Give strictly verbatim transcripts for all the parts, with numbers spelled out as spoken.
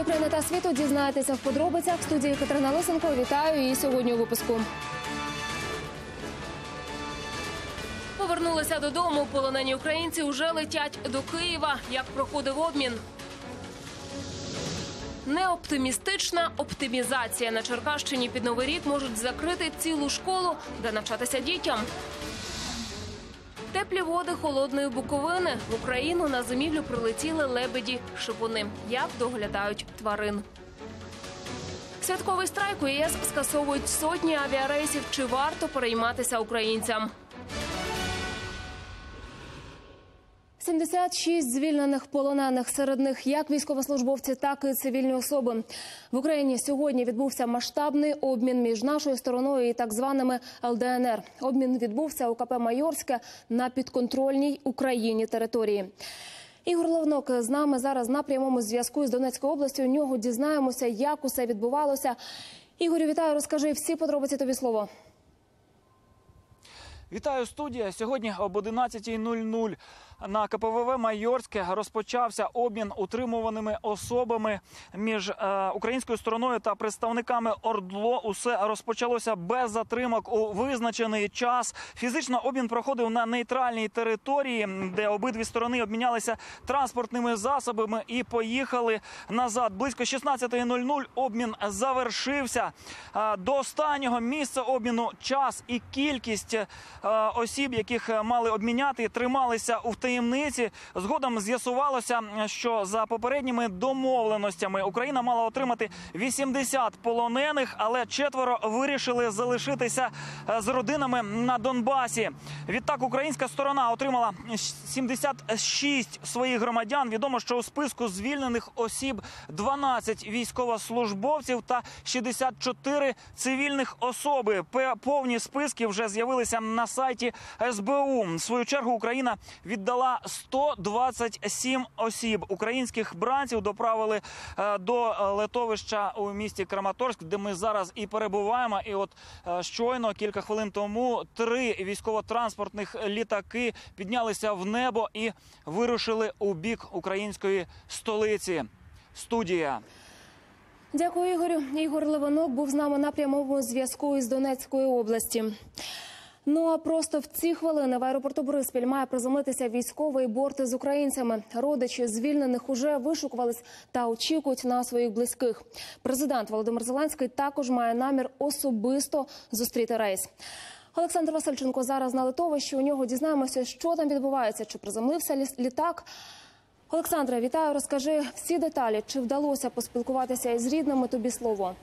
України та світу дізнаєтеся в подробицях. В студії Катерина Лисенко. Вітаю її сьогодні у випуску. Повернулися додому. Полонені українці уже летять до Києва. Як проходив обмін? Неоптимістична оптимізація. На Черкащині під Новий рік можуть закрити цілу школу, де навчатися дітям. Теплі води холодної Буковини. В Україну на зимівлю прилетіли лебеді-шипуни. Як доглядають тварин? Святковий страйк у ЄС скасовують сотні авіарейсів. Чи варто перейматися українцям? сімдесят шість звільнених полонених. Серед них як військовослужбовці, так і цивільні особи. В Україні сьогодні відбувся масштабний обмін між нашою стороною і так званими ел де ен ер. Обмін відбувся у ка пе «Майорське» на підконтрольній Україні території. Ігор Левинок з нами зараз на прямому зв'язку з Донецькою областю. У нього дізнаємося, як усе відбувалося. Ігорю, вітаю, розкажи всі подробиці, тобі слово. Вітаю, студія. Сьогодні об одинадцятій нуль нуль на ка пе ве ве «Майорське» розпочався обмін утримуваними особами між е, українською стороною та представниками ОРДЛО. Усе розпочалося без затримок у визначений час. Фізично обмін проходив на нейтральній території, де обидві сторони обмінялися транспортними засобами і поїхали назад. Близько шістнадцятої нуль нуль обмін завершився. Е, до останнього місця обміну час і кількість е, осіб, яких мали обміняти, трималися у таємниці. Згодом з'ясувалося, що за попередніми домовленостями Україна мала отримати вісімдесят полонених, але четверо вирішили залишитися з родинами на Донбасі. Відтак українська сторона отримала сімдесят шість своїх громадян. Відомо, що у списку звільнених осіб дванадцять військовослужбовців та шістдесят чотири цивільних особи. Повні списки вже з'явилися на сайті ес бе у. В свою чергу Україна віддала сто двадцять сім осіб. Українських бранців доправили до литовища у місті Краматорськ, де ми зараз і перебуваємо. І от щойно, кілька хвилин тому, три військово-транспортних літаки піднялися в небо і вирушили у бік української столиці. Студія. Дякую, Ігорю. Ігор Левинок був з нами на прямому зв'язку із Донецької області. Ну а просто в ці хвилини в аеропорту Бориспіль має приземлитися військовий борт з українцями. Родичі звільнених уже вишукувались та очікують на своїх близьких. Президент Володимир Зеленський також має намір особисто зустріти рейс. Олександр Васильченко зараз на литовищі. У нього дізнаємося, що там відбувається, чи приземлився літак. Олександре, вітаю, розкажи всі деталі. Чи вдалося поспілкуватися із рідними? Тобі слово.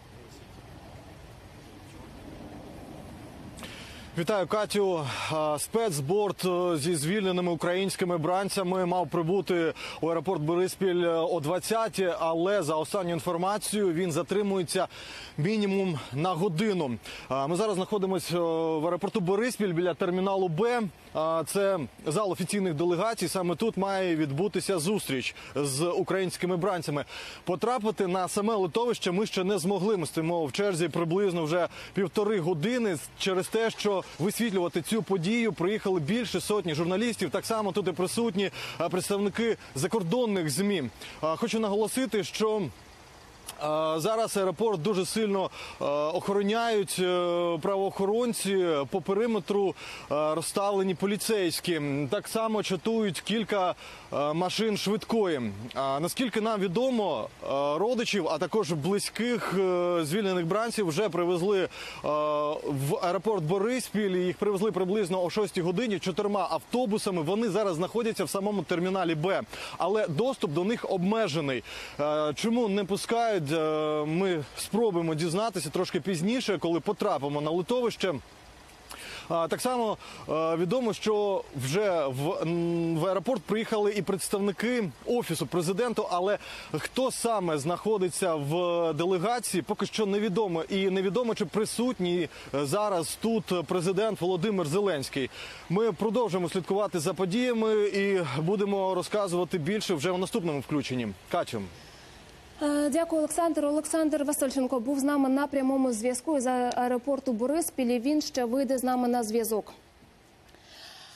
Вітаю, Катю. Спецборт зі звільненими українськими бранцями мав прибути у аеропорт Бориспіль о двадцятій, але за останню інформацію він затримується мінімум на годину. Ми зараз знаходимося в аеропорту Бориспіль біля терміналу Б. Це зал офіційних делегацій. Саме тут має відбутися зустріч з українськими бранцями. Потрапити на саме литовище ми ще не змогли. Ми стоїмо в черзі приблизно вже півтори години через те, що висвітлювати цю подію приїхали більше сотні журналістів. Так само тут і присутні представники закордонних ЗМІ. Хочу наголосити, що зараз аеропорт дуже сильно охороняють правоохоронці, по периметру розставлені поліцейські. Так само чатують кілька машин швидкої. Наскільки нам відомо, родичів, а також близьких звільнених бранців вже привезли в аеропорт Бориспіль. Їх привезли приблизно о шостій годині чотирма автобусами. Вони зараз знаходяться в самому терміналі Б. Але доступ до них обмежений. Чому не пускають? Ми спробуємо дізнатися трошки пізніше, коли потрапимо на литовище. Так само відомо, що вже в, в аеропорт приїхали і представники Офісу президента, але хто саме знаходиться в делегації, поки що невідомо. І невідомо, чи присутній зараз тут президент Володимир Зеленський. Ми продовжуємо слідкувати за подіями і будемо розказувати більше вже в наступному включенні. Катю. Дякую, Олександр. Олександр Васильченко був з нами на прямому зв'язку з аеропорту Бориспіль. Він ще вийде з нами на зв'язок.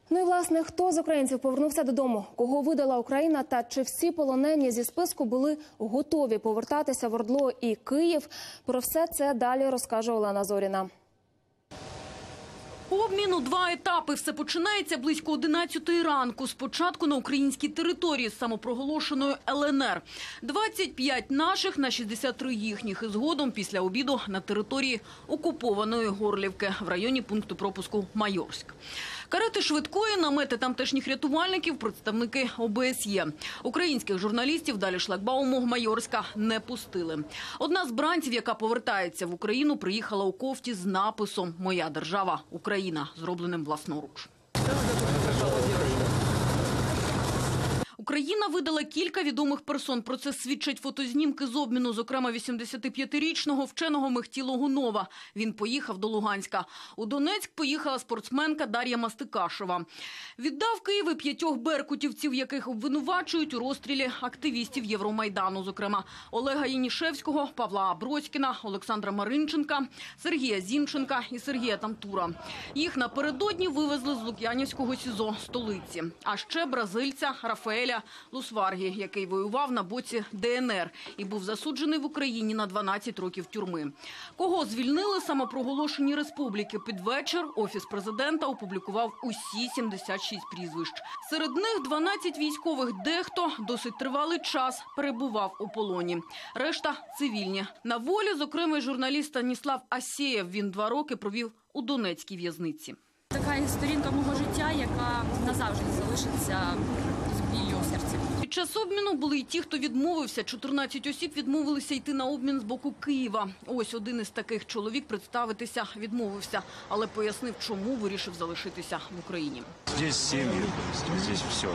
Ну і, власне, хто з українців повернувся додому, кого видала Україна та чи всі полонені зі списку були готові повертатися в Ордло і Київ? Про все це далі розкаже Олена Зоріна. Обмін у два етапи. Все починається близько одинадцятої ранку. Спочатку на українській території з самопроголошеною Л Н Р. двадцять п'ять наших на шістдесят три їхніх. І згодом після обіду на території окупованої Горлівки в районі пункту пропуску Майорськ. Карети швидкої, намети тамтешніх рятувальників, представники О Б С Є. Українських журналістів далі шлагбауму Майорська не пустили. Одна з бранців, яка повертається в Україну, приїхала у кофті з написом «Моя держава – Україна», зробленим власноруч. Україна видала кілька відомих персон. Про це свідчать фотознімки з обміну, зокрема вісімдесятип'ятирічного вченого Мехті Логунова. Він поїхав до Луганська. У Донецьк поїхала спортсменка Дар'я Мастикашева. Віддав Київ і п'ятьох беркутівців, яких обвинувачують у розстрілі активістів Євромайдану, зокрема Олега Янішевського, Павла Бродськіна, Олександра Маринченка, Сергія Зінченка і Сергія Тамтура. Їх напередодні вивезли з Лук'янівського СІЗО столиці. А ще бразильця Рафаеля Лусваргі, який воював на боці Де Ен Ер і був засуджений в Україні на дванадцять років тюрми. Кого звільнили самопроголошені республіки? Під вечір Офіс президента опублікував усі сімдесят шість прізвищ. Серед них дванадцять військових, дехто досить тривалий час перебував у полоні. Решта – цивільні. На волі, зокрема, журналіст Станіслав Асєєв. Він два роки провів у Донецькій в'язниці. Така сторінка мого життя, яка назавжди залишиться з біллю у серці. Під час обміну були й ті, хто відмовився. чотирнадцять осіб відмовилися йти на обмін з боку Києва. Ось один із таких чоловік представитися відмовився, але пояснив, чому вирішив залишитися в Україні. Здесь сім'ї, здесь все.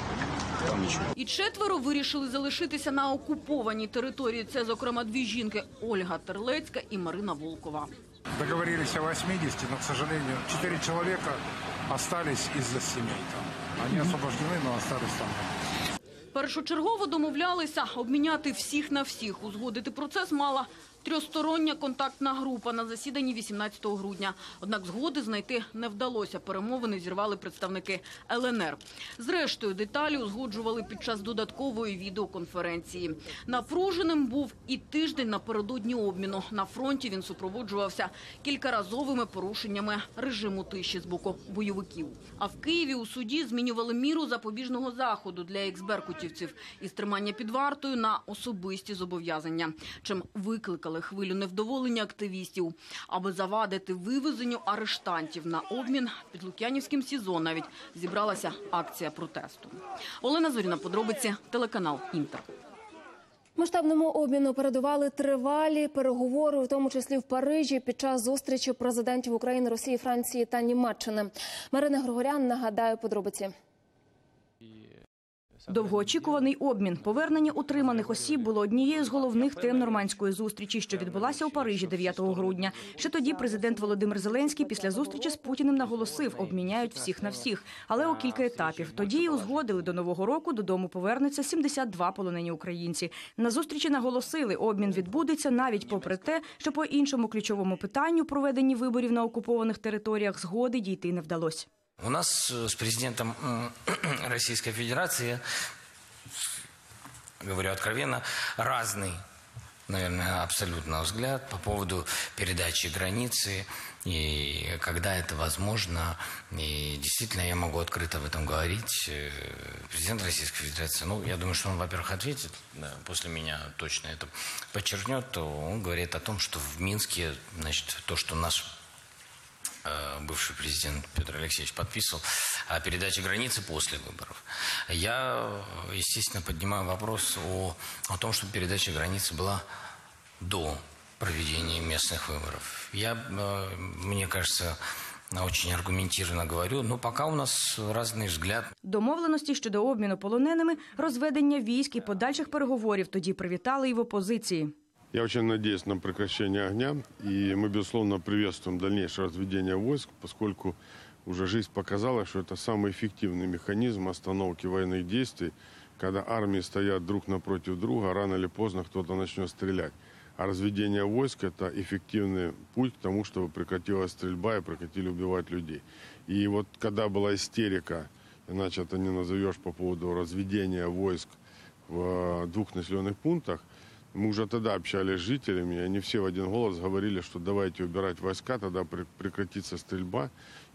Там нічого. І четверо вирішили залишитися на окупованій території. Це, зокрема, дві жінки – Ольга Терлецька і Марина Волкова. Договорились о восьмидесяти, но, к сожалению, четыре человека остались из-за семей там. Они освобождены, но остались там. Першочергово домовлялися обміняти всіх на всіх. Узгодити процес мала трьохстороння контактна група на засіданні вісімнадцятого грудня. Однак згоди знайти не вдалося. Перемовини зірвали представники Л Н Р. Зрештою, деталі узгоджували під час додаткової відеоконференції. Напруженим був і тиждень напередодні обміну. На фронті він супроводжувався кількаразовими порушеннями режиму тиші з боку бойовиків. А в Києві у суді змінювали міру запобіжного заходу для екс-беркутівців із тримання під вартою на особисті зобов'язання, чим викликали хвилю невдоволення активістів. Аби завадити вивезенню арештантів на обмін, під Лук'янівським СІЗО навіть зібралася акція протесту. Олена Зоріна, подробиці, телеканал Інтер. Масштабному обміну передували тривалі переговори, у тому числі в Парижі, під час зустрічі президентів України, Росії, Франції та Німеччини. Марина Григорян нагадає подробиці. Довгоочікуваний обмін. Повернення утриманих осіб було однією з головних тем нормандської зустрічі, що відбулася у Парижі дев'ятого грудня. Ще тоді президент Володимир Зеленський після зустрічі з Путіним наголосив – обміняють всіх на всіх. Але у кілька етапів. Тоді і узгодили, до Нового року додому повернуться сімдесят два полонені українці. На зустрічі наголосили – обмін відбудеться навіть попри те, що по іншому ключовому питанню, проведенні виборів на окупованих територіях, згоди дійти не вдалося. У нас с президентом Российской Федерации, говорю откровенно, разный, наверное, абсолютно взгляд по поводу передачи границы и когда это возможно. И действительно, я могу открыто об этом говорить. Президент Российской Федерации, ну, я думаю, что он, во-первых, ответит, да, после меня точно это подчеркнет, то он говорит о том, что в Минске, значит, то, что наш бывший президент Петр Алексеевич подписывал о передаче границы после выборов. Я, естественно, поднимаю вопрос о, о том, чтобы передача границы была до проведения местных выборов. Я, мне кажется, очень аргументированно говорю, но пока у нас разный взгляд. Домовленості щодо обміну полоненими, розведення військ і подальших переговорів тоді привітали і в опозиції. Я очень надеюсь на прекращение огня, и мы, безусловно, приветствуем дальнейшее разведение войск, поскольку уже жизнь показала, что это самый эффективный механизм остановки военных действий, когда армии стоят друг напротив друга, рано или поздно кто-то начнет стрелять. А разведение войск – это эффективный путь к тому, чтобы прекратилась стрельба и прекратили убивать людей. И вот когда была истерика, иначе это не назовешь, по поводу разведения войск в двух населенных пунктах, мы уже тогда общались с жителями, и они все в один голос говорили, что давайте убирать войска, тогда прекратится стрельба,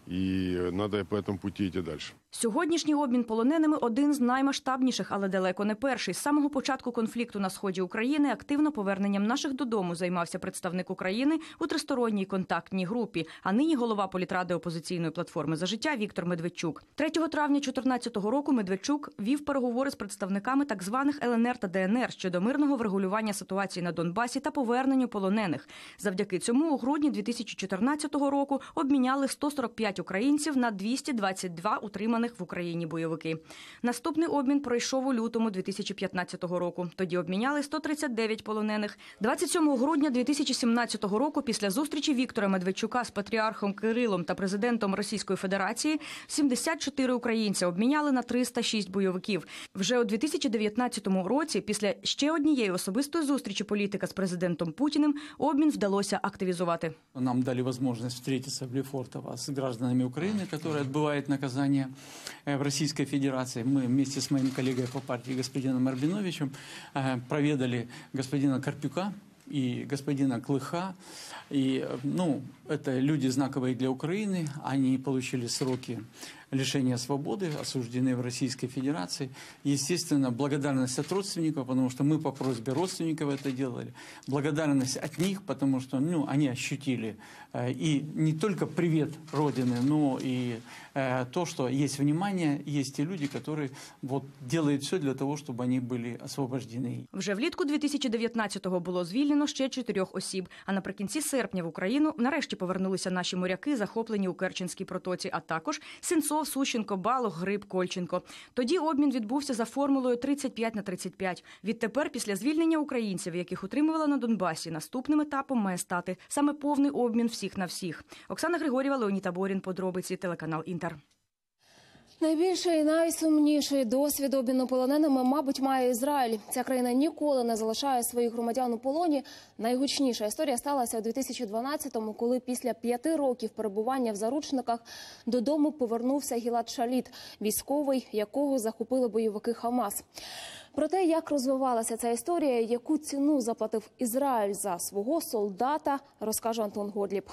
і треба по цьому путі йти далі. Сьогоднішній обмін полоненими – один з наймасштабніших, але далеко не перший. З самого початку конфлікту на сході України активно поверненням наших додому займався представник України у тристоронній контактній групі, а нині голова політради опозиційної платформи «За життя» Віктор Медведчук. третього травня дві тисячі чотирнадцятого року Медведчук вів переговори з представниками так званих Л Н Р та Д Н Р щодо мирного врегулювання ситуації на Донбасі та поверненню полонених. Завдяки цьому у грудні дві тисячі чотирнадцятого року обміняли сто сорок п'ять українців на двісті двадцять два утриманих в Україні бойовики. Наступний обмін пройшов у лютому дві тисячі п'ятнадцятого року. Тоді обміняли сто тридцять дев'ять полонених. двадцять сьомого грудня дві тисячі сімнадцятого року після зустрічі Віктора Медведчука з патріархом Кирилом та президентом Російської Федерації сімдесят чотири українця обміняли на триста шість бойовиків. Вже у дві тисячі дев'ятнадцятому році після ще однієї особистої зустрічі політика з президентом Путіним обмін вдалося активізувати. Нам дали можливість зустрітися в Лефортово з гражданами Украины, которые отбывают наказание в Российской Федерации. Мы вместе с моим коллегой по партии господином Арбиновичем проведали господина Карпюка и господина Клыха. И, ну, это люди знаковые для Украины. Они получили сроки лишения свободы, осуждены в Российской Федерации. Естественно, благодарность от родственников, потому что мы по просьбе родственников это делали. Благодарность от них, потому что, ну, они ощутили э, и не только привет Родины, но и э, то, что есть внимание, есть те люди, которые вот, делают все для того, чтобы они были освобождены. Вже влітку дві тисячі дев'ятнадцятого було звільнено ще чотирьох осіб, а наприкінці серпня в Україну нарешті повернулися наші моряки, захоплені у Керченській протоці, а також Сенцов, Сущенко, Балох, Гриб, Кольченко. Тоді обмін відбувся за формулою тридцять п'ять на тридцять п'ять. Відтепер, після звільнення українців, яких утримували на Донбасі, наступним етапом має стати саме повний обмін всіх на всіх. Оксана Григорєва, Леонід Таборін, подробиці, телеканал «Інтер». Найбільший і найсумніший досвід обміну полоненими, мабуть, має Ізраїль. Ця країна ніколи не залишає своїх громадян у полоні. Найгучніша історія сталася у дві тисячі дванадцятому, коли після п'яти років перебування в заручниках додому повернувся Гілад Шаліт, військовий, якого захопили бойовики Хамас. Про те, як розвивалася ця історія, яку ціну заплатив Ізраїль за свого солдата, розкаже Антон Годліб.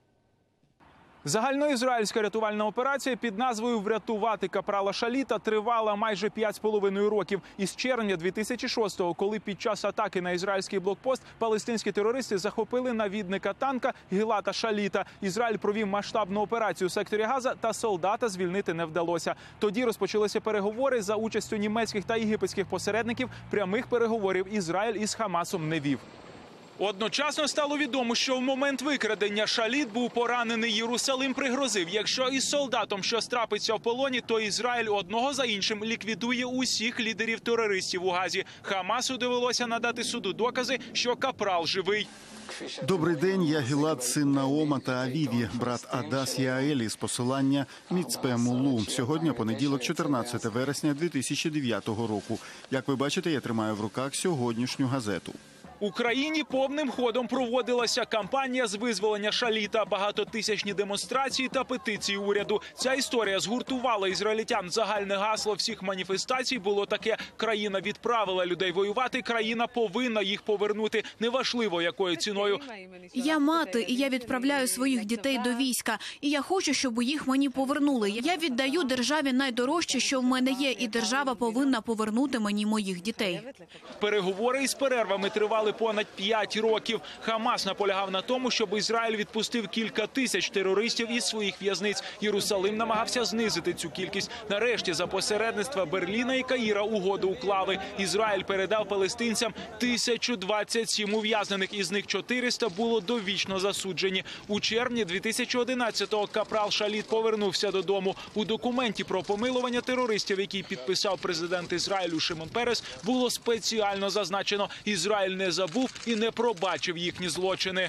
Загальноізраїльська рятувальна операція під назвою «Врятувати капрала Шаліта» тривала майже п'ять з половиною років. Із червня дві тисячі шостого, коли під час атаки на ізраїльський блокпост палестинські терористи захопили навідника танка Гілада Шаліта. Ізраїль провів масштабну операцію у секторі Газа, та солдата звільнити не вдалося. Тоді розпочалися переговори за участю німецьких та єгипетських посередників. Прямих переговорів Ізраїль із Хамасом не вів. Одночасно стало відомо, що в момент викрадення Шаліт був поранений. Єрусалим пригрозив, якщо із солдатом щось трапиться в полоні, то Ізраїль одного за іншим ліквідує усіх лідерів терористів у Газі. Хамасу довелося надати суду докази, що капрал живий. Добрий день, я Гілад, син Наома та Авіві, брат Адас Яелі з посилання Міцпе Мулу. Сьогодні понеділок, чотирнадцяте вересня дві тисячі дев'ятого року. Як ви бачите, я тримаю в руках сьогоднішню газету. У країні повним ходом проводилася кампанія з визволення Шаліта, багатотисячні демонстрації та петиції уряду. Ця історія згуртувала ізраїльтян. Загальне гасло всіх маніфестацій було таке: країна відправила людей воювати, країна повинна їх повернути, неважливо якою ціною. Я мати, і я відправляю своїх дітей до війська, і я хочу, щоб їх мені повернули. Я віддаю державі найдорожче, що в мене є, і держава повинна повернути мені моїх дітей. Переговори із перервами тривали понад п'ять років. Хамас наполягав на тому, щоб Ізраїль відпустив кілька тисяч терористів із своїх в'язниць. Єрусалим намагався знизити цю кількість. Нарешті, за посередництва Берліна і Каїра угоду уклали. Ізраїль передав палестинцям тисячу двадцять сім ув'язнених, із них чотириста було довічно засуджені. У червні дві тисячі одинадцятого капрал Шаліт повернувся додому. У документі про помилування терористів, який підписав президент Ізраїлю Шимон Перес, було спеціально зазначено: Ізраїль не забув і не пробачив їхні злочини.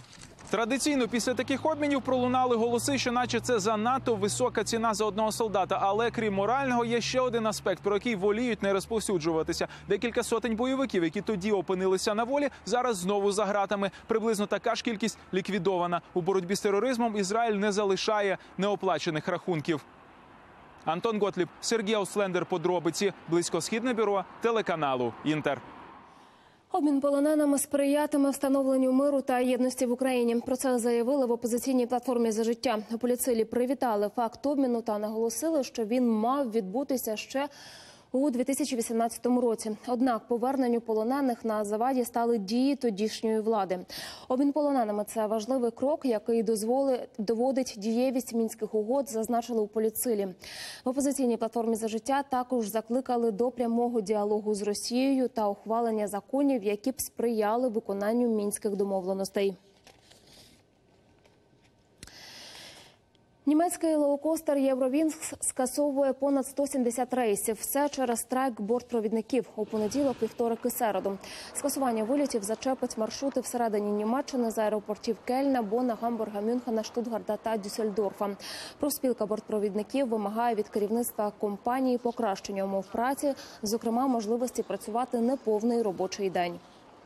Традиційно після таких обмінів пролунали голоси, що наче це занадто висока ціна за одного солдата. Але крім морального, є ще один аспект, про який воліють не розповсюджуватися. Декілька сотень бойовиків, які тоді опинилися на волі, зараз знову за ґратами. Приблизно така ж кількість ліквідована. У боротьбі з тероризмом Ізраїль не залишає неоплачених рахунків. Антон Готліб, Сергій Ауслендер, подробиці. Близькосхідне бюро телеканалу «Інтер». Обмін полоненими сприятиме встановленню миру та єдності в Україні. Про це заявили в опозиційній платформі «За життя». У поліцилі привітали факт обміну та наголосили, що він мав відбутися ще у дві тисячі вісімнадцятому році. Однак поверненню полонених на заваді стали дії тодішньої влади. Обмін полоненими – це важливий крок, який дозволить, доводить дієвість Мінських угод, зазначили у поліцилі. В опозиційній платформі «За життя» також закликали до прямого діалогу з Росією та ухвалення законів, які б сприяли виконанню мінських домовленостей. Німецький лоукостер «Євровінкс» скасовує понад сто сімдесят рейсів. Все через страйк бортпровідників у понеділок, вівторок і середу. Скасування вилітів зачепить маршрути всередині Німеччини з аеропортів Кельна, Бонна, Гамбурга, Мюнхена, Штутгарта та Дюссельдорфа. Профспілка бортпровідників вимагає від керівництва компанії покращення умов праці, зокрема можливості працювати неповний робочий день.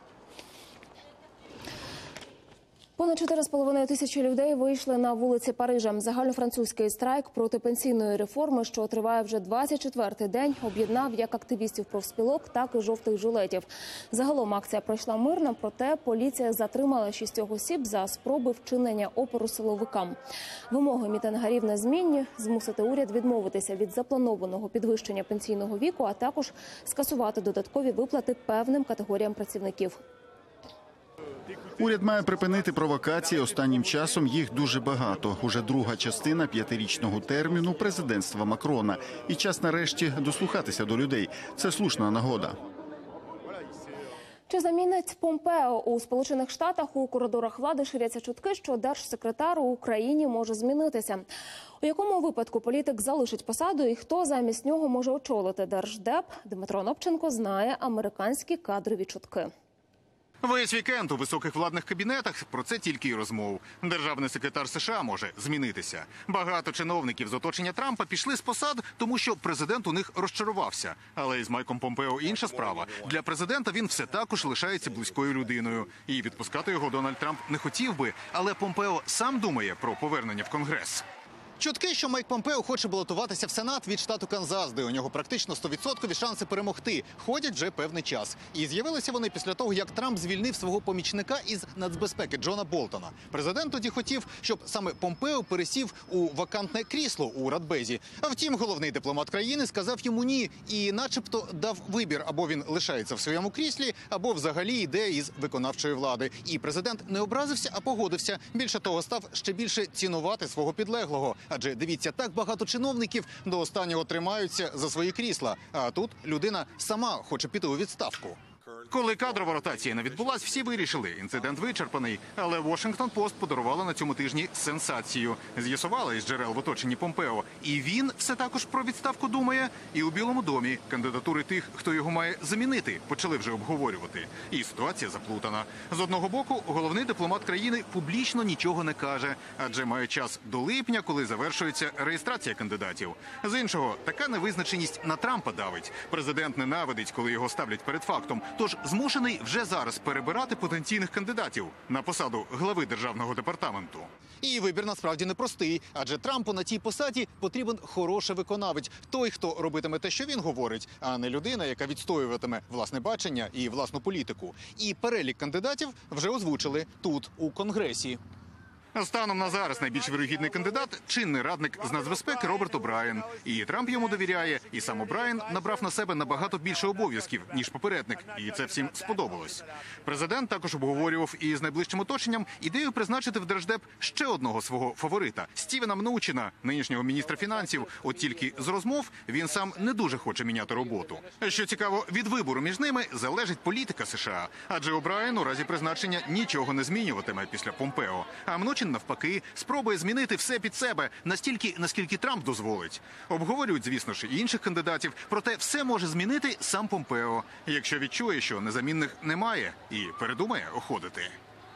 Понад чотири з половиною тисячі людей вийшли на вулиці Парижа. Загальнофранцузький страйк проти пенсійної реформи, що триває вже двадцять четвертий день, об'єднав як активістів профспілок, так і жовтих жилетів. Загалом акція пройшла мирно, проте поліція затримала шістьох осіб за спроби вчинення опору силовикам. Вимоги мітингарів незмінні – змусити уряд відмовитися від запланованого підвищення пенсійного віку, а також скасувати додаткові виплати певним категоріям працівників. Уряд має припинити провокації. Останнім часом їх дуже багато. Уже друга частина п'ятирічного терміну президентства Макрона. І час нарешті дослухатися до людей. Це слушна нагода. Чи замінить Помпео у Сполучених Штатах? У коридорах влади ширяться чутки, що держсекретар у Україні може змінитися. У якому випадку політик залишить посаду і хто замість нього може очолити Держдеп? Дмитро Нопченко знає американські кадрові чутки. Весь вікенд у високих владних кабінетах про це тільки й розмов. Державний секретар США може змінитися. Багато чиновників з оточення Трампа пішли з посад, тому що президент у них розчарувався. Але із Майком Помпео інша справа. Для президента він все також лишається близькою людиною. І відпускати його Дональд Трамп не хотів би, але Помпео сам думає про повернення в Конгрес. Чутки, що Майк Помпео хоче балотуватися в Сенат від штату Канзас, де у нього практично сто відсотків шанси перемогти, ходять вже певний час. І з'явилися вони після того, як Трамп звільнив свого помічника із нацбезпеки Джона Болтона. Президент тоді хотів, щоб саме Помпео пересів у вакантне крісло у Радбезі. А втім, головний дипломат країни сказав йому ні і начебто дав вибір, або він лишається в своєму кріслі, або взагалі йде із виконавчої влади. І президент не образився, а погодився. Більше того, став ще більше цінувати свого підлеглого. Адже, дивіться, так багато чиновників до останнього тримаються за свої крісла. А тут людина сама хоче піти у відставку. Коли кадрова ротація не відбулась, всі вирішили – інцидент вичерпаний. Але Washington-Post подарувала на цьому тижні сенсацію. З'ясувала із джерел в оточенні Помпео. І він все також про відставку думає. І у Білому домі кандидатури тих, хто його має замінити, почали вже обговорювати. І ситуація заплутана. З одного боку, головний дипломат країни публічно нічого не каже, адже має час до липня, коли завершується реєстрація кандидатів. З іншого, така невизначеність на Трампа давить. Президент ненавидить, коли його ставлять перед фактом. Тож змушений вже зараз перебирати потенційних кандидатів на посаду глави Державного департаменту. І вибір насправді непростий, адже Трампу на тій посаді потрібен хороший виконавець. Той, хто робитиме те, що він говорить, а не людина, яка відстоюватиме власне бачення і власну політику. І перелік кандидатів вже озвучили тут, у Конгресі. Станом на зараз найбільш вирогідний кандидат – чинний радник з нацбезпеки Роберт О'Брайен. І Трамп йому довіряє, і сам О'Брайен набрав на себе набагато більше обов'язків, ніж попередник, і це всім сподобалось. Президент також обговорював із найближчим оточенням ідею призначити в Держдеп ще одного свого фаворита – Стівена Мнучина, нинішнього міністра фінансів. От тільки з розмов він сам не дуже хоче міняти роботу. Що цікаво, від вибору між ними залежить політика США, адже О'Брайен у разі призначення нічого не змінюватиме після Помпео, а Мнучин навпаки, спробує змінити все під себе, настільки, наскільки Трамп дозволить. Обговорюють, звісно ж, і інших кандидатів, проте все може змінити сам Помпео, якщо відчує, що незамінних немає, і передумає уходити.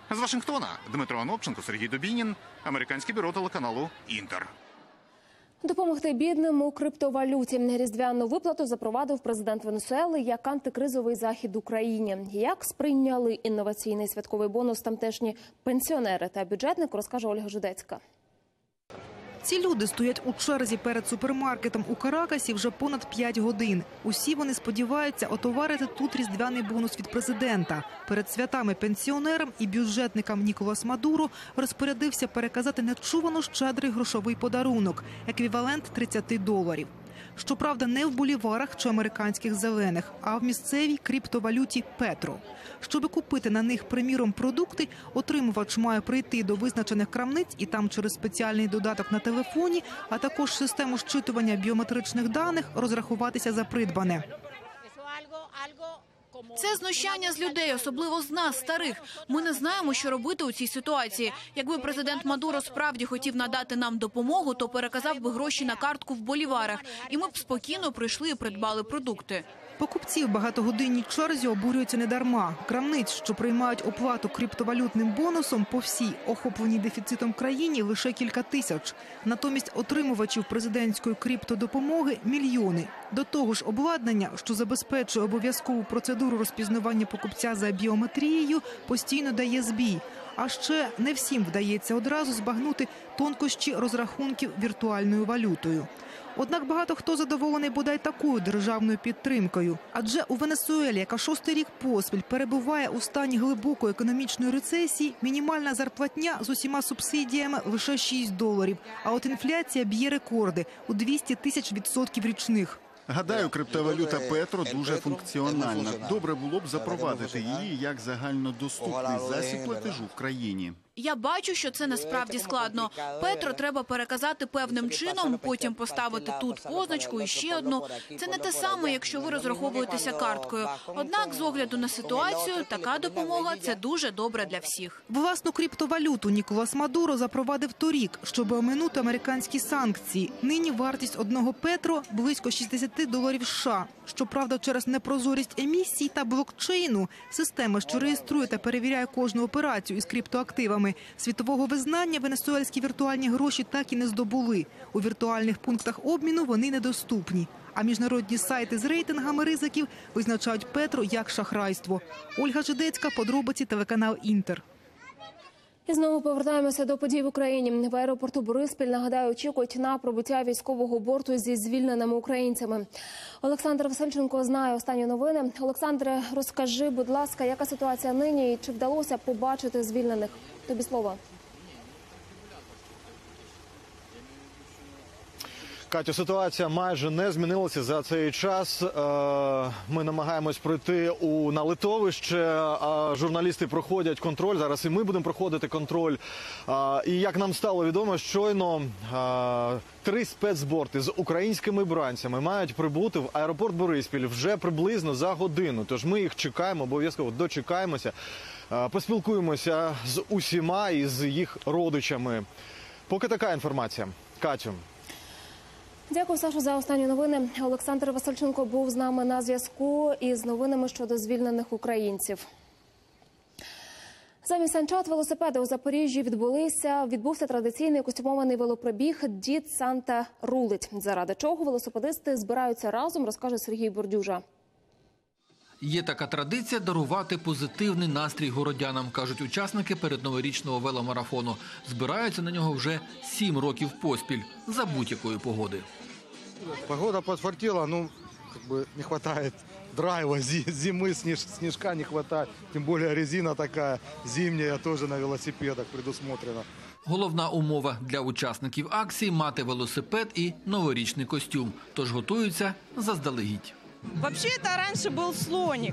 З Вашингтона Дмитро Анопченко, Сергій Дубінін, американське бюро телеканалу «Інтер». Допомогти бідним у криптовалюті. Різдвяну виплату запровадив президент Венесуели як антикризовий захід Україні. Як сприйняли інноваційний святковий бонус тамтешні пенсіонери та бюджетник, розкаже Ольга Жудецька. Ці люди стоять у черзі перед супермаркетом у Каракасі вже понад п'ять годин. Усі вони сподіваються отоварити тут різдвяний бонус від президента. Перед святами пенсіонерам і бюджетникам Ніколас Мадуро розпорядився переказати нечувано щедрий грошовий подарунок – еквівалент тридцяти доларів. Щоправда, не в боліварах чи американських зелених, а в місцевій криптовалюті Петро. Щоби купити на них, приміром, продукти, отримувач має прийти до визначених крамниць і там через спеціальний додаток на телефоні, а також систему щитування біометричних даних розрахуватися за придбане. Це знущання з людей, особливо з нас, старих. Ми не знаємо, що робити у цій ситуації. Якби президент Мадуро справді хотів надати нам допомогу, то переказав би гроші на картку в боліварах, і ми б спокійно прийшли і придбали продукти. Покупці в багатогодинній черзі обурюються недарма. Крамниць, що приймають оплату криптовалютним бонусом, по всій охопленій дефіцитом країні лише кілька тисяч. Натомість отримувачів президентської криптодопомоги – мільйони. До того ж, обладнання, що забезпечує обов'язкову процедуру розпізнавання покупця за біометрією, постійно дає збій. А ще не всім вдається одразу збагнути тонкощі розрахунків віртуальною валютою. Однак багато хто задоволений бодай такою державною підтримкою. Адже у Венесуелі, яка шостий рік поспіль перебуває у стані глибокої економічної рецесії, мінімальна зарплатня з усіма субсидіями лише шість доларів. А от інфляція б'є рекорди у двісті тисяч відсотків річних. Гадаю, криптовалюта Петро дуже функціональна. Добре було б запровадити її як загальнодоступний засіб платежу в країні. Я бачу, що це насправді складно. Петро треба переказати певним чином, потім поставити тут позначку і ще одну. Це не те саме, якщо ви розраховуєтеся карткою. Однак, з огляду на ситуацію, така допомога – це дуже добре для всіх. Власну криптовалюту Ніколас Мадуро запровадив торік, щоб оминути американські санкції. Нині вартість одного Петро – близько шістдесят доларів США. Щоправда, через непрозорість емісій та блокчейну, система, що реєструє та перевіряє кожну операцію із криптоактивами, світового визнання венесуельські віртуальні гроші так і не здобули. У віртуальних пунктах обміну вони недоступні. А міжнародні сайти з рейтингами ризиків визначають Петро як шахрайство. Ольга Жидецька, подробиці, телеканал «Інтер». І знову повертаємося до подій в Україні. В аеропорту Бориспіль, нагадаю, очікують на прибуття військового борту зі звільненими українцями. Олександр Васильченко знає останні новини. Олександре, розкажи, будь ласка, яка ситуація нині і чи вдалося побачити звільнених? Тобі слово. Катю, ситуація майже не змінилася за цей час. Ми намагаємось пройти у на литовище. Журналісти проходять контроль. Зараз і ми будемо проходити контроль. І як нам стало відомо, щойно три спецборти з українськими бранцями мають прибути в аеропорт Бориспіль вже приблизно за годину. Тож ми їх чекаємо, обов'язково дочекаємося. Поспілкуємося з усіма і з їх родичами. Поки така інформація. Катю. Дякую, Сашу, за останні новини. Олександр Васильченко був з нами на зв'язку із новинами щодо звільнених українців. Замість санчат велосипеди у Запоріжжі відбулися, відбувся традиційний костюмований велопробіг «Дід Санта рулить». Заради чого велосипедисти збираються разом, розкаже Сергій Бордюжа. Є така традиція дарувати позитивний настрій городянам, кажуть учасники передноворічного веломарафону. Збираються на нього вже сім років поспіль, за будь-якої погоди. Погода подфартила, ну, как бы не хватает драйва, зимы, снеж, снежка не хватает. Тем более резина такая зимняя, тоже на велосипедах предусмотрена. Головна умова для учасників акції – мати велосипед і новорічний костюм. Тож готуються заздалегідь. Вообще это раньше был слоник.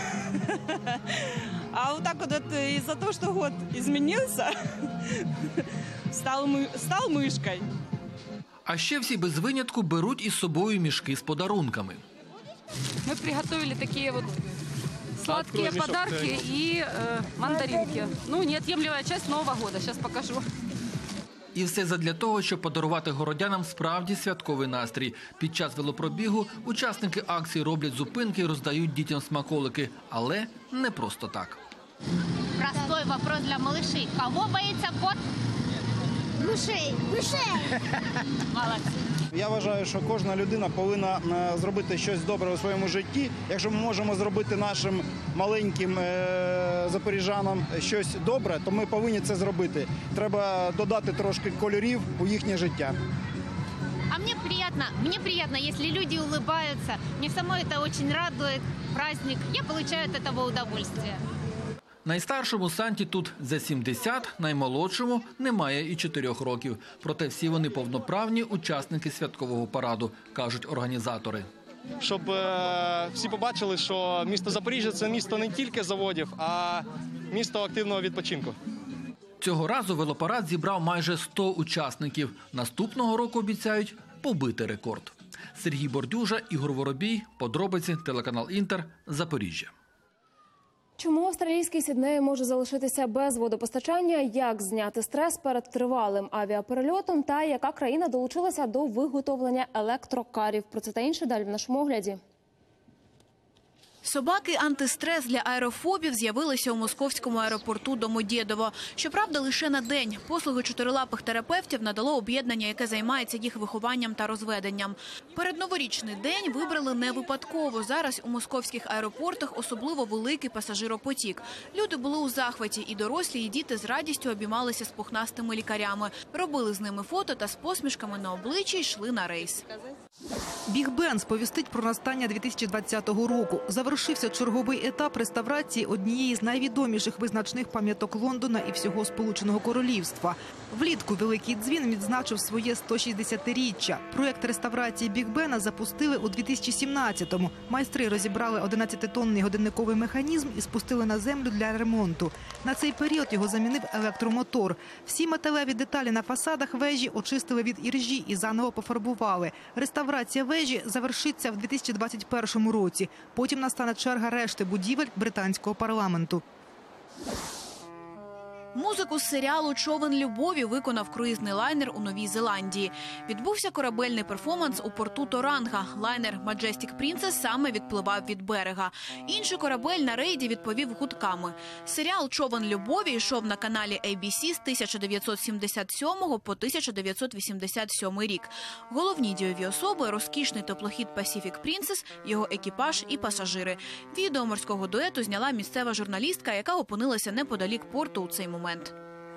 А вот так вот из-за того, что год изменился, стал, мы, стал мышкой. А ще всі без винятку беруть із собою мішки з подарунками. Мы приготовили такие вот сладкие подарки и э, мандаринки. Ну, неотъемлемая часть Нового года. Сейчас покажу. І все задля того, щоб подарувати городянам справді святковий настрій. Під час велопробігу учасники акції роблять зупинки і роздають дітям смаколики. Але не просто так. Простой вопрос для малышей. Кого боится кот? Мышей. Мышей. Молодцы. Я вважаю, що кожна людина повинна зробити щось добре у своєму житті. Якщо ми можемо зробити нашим маленьким запоріжанам щось добре, то ми повинні це зробити. Треба додати трошки кольорів у їхнє життя. А мне приятно, мне приятно, если люди улыбаются. Мне самой это очень радует, праздник. Я получаю от этого удовольствие. Найстаршому Санті тут за сімдесят, наймолодшому немає і чотирьох років. Проте всі вони повноправні учасники святкового параду, кажуть організатори. Щоб е, всі побачили, що місто Запоріжжя – це місто не тільки заводів, а місто активного відпочинку. Цього разу велопарад зібрав майже сто учасників. Наступного року обіцяють побити рекорд. Сергій Бордюжа, Ігор Воробій, подробиці, телеканал «Інтер», Запоріжжя. Чому австралійський Сідней може залишитися без водопостачання, як зняти стрес перед тривалим авіаперельотом та яка країна долучилася до виготовлення електрокарів? Про це та інше далі в нашому огляді. Собаки-антистрес для аерофобів з'явилися у московському аеропорту Домодєдово. Щоправда, лише на день. Послуги чотирилапих терапевтів надало об'єднання, яке займається їх вихованням та розведенням. Передноворічний день вибрали не випадково. Зараз у московських аеропортах особливо великий пасажиропотік. Люди були у захваті, і дорослі, і діти з радістю обіймалися з пухнастими лікарями. Робили з ними фото та з посмішками на обличчі йшли на рейс. Біг Бен сповістить про настання дві тисячі двадцятого року. Завершився черговий етап реставрації однієї з найвідоміших визначних пам'яток Лондона і всього Сполученого Королівства. Влітку Великий Дзвін відзначив своє сто шістдесятиріччя. Проєкт реставрації Біг Бена запустили у дві тисячі сімнадцятому. Майстри розібрали одинадцятитонний годинниковий механізм і спустили на землю для ремонту. На цей період його замінив електромотор. Всі металеві деталі на фасадах вежі очистили від іржі і заново пофарбували. Реставрація вежі завершиться в дві тисячі двадцять першому році. Потім настане черга решти будівель британського парламенту. Музику з серіалу «Човен любові» виконав круїзний лайнер у Новій Зеландії. Відбувся корабельний перформанс у порту Торанга. Лайнер «Majestic Princess» саме відпливав від берега. Інший корабель на рейді відповів гудками. Серіал «Човен любові» йшов на каналі ей бі сі з тисяча дев'ятсот сімдесят сьомого по тисяча дев'ятсот вісімдесят сьомий рік. Головні дієві особи – розкішний теплохід Pacific Princess, його екіпаж і пасажири. Відео морського дуету зняла місцева журналістка, яка опинилася неподалік порту у цей момент. Момент.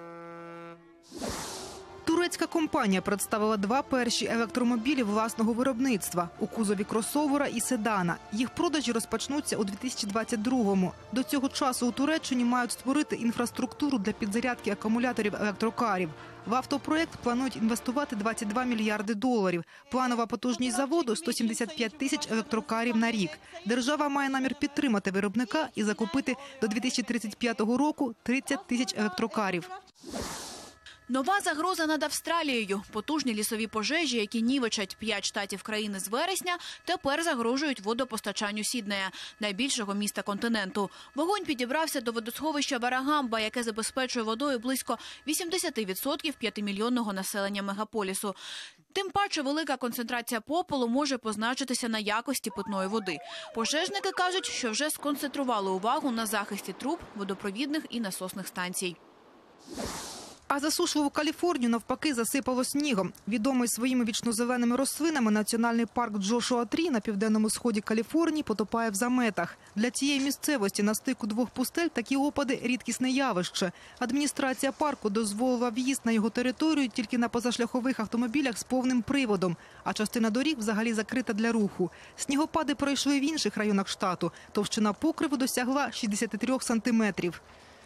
Турецька компанія представила два перші електромобілі власного виробництва у кузові кросовера і седана. Їх продажі розпочнуться у дві тисячі двадцять другому. До цього часу у Туреччині мають створити інфраструктуру для підзарядки акумуляторів електрокарів. В автопроєкт планують інвестувати двадцять два мільярди доларів. Планова потужність заводу – сто сімдесят п'ять тисяч електрокарів на рік. Держава має намір підтримати виробника і закупити до дві тисячі тридцять п'ятого року тридцять тисяч електрокарів. Нова загроза над Австралією. Потужні лісові пожежі, які нівечать п'ять штатів країни з вересня, тепер загрожують водопостачанню Сіднея, найбільшого міста континенту. Вогонь підібрався до водосховища Варагамба, яке забезпечує водою близько вісімдесят відсотків п'ятимільйонного населення мегаполісу. Тим паче велика концентрація попелу може позначитися на якості питної води. Пожежники кажуть, що вже сконцентрували увагу на захисті труб, водопровідних і насосних станцій. А засушливу Каліфорнію навпаки засипало снігом. Відомий своїми вічнозеленими рослинами національний парк Джошуа-три на південному сході Каліфорнії потопає в заметах. Для цієї місцевості на стику двох пустель такі опади – рідкісне явище. Адміністрація парку дозволила в'їзд на його територію тільки на позашляхових автомобілях з повним приводом, а частина доріг взагалі закрита для руху. Снігопади пройшли в інших районах штату. Товщина покриву досягла шістдесят три сантиметрів.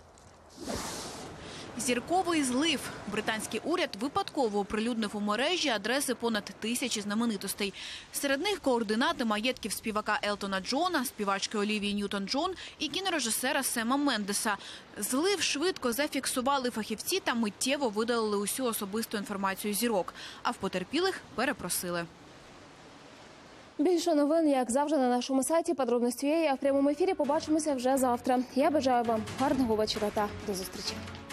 Зірковий злив. Британський уряд випадково оприлюднив у мережі адреси понад тисячі знаменитостей. Серед них координати маєтків співака Елтона Джона, співачки Олівії Ньютон-Джон і кінорежисера Сема Мендеса. Злив швидко зафіксували фахівці та миттєво видалили усю особисту інформацію зірок, а в потерпілих перепросили. Більше новин, як завжди, на нашому сайті «Подробності.ua», а в прямому ефірі побачимося вже завтра. Я бажаю вам гарного вечора та до зустрічі.